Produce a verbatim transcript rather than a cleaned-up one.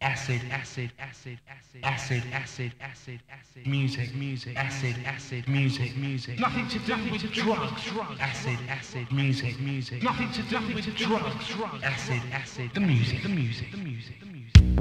acid, acid, acid, acid, acid, acid, acid, acid, music, music, acid, acid, music, music, nothing to do with drugs, drugs, acid, acid, music, music, nothing to do with drugs, drugs, acid, acid, the music, the music, the music, the music.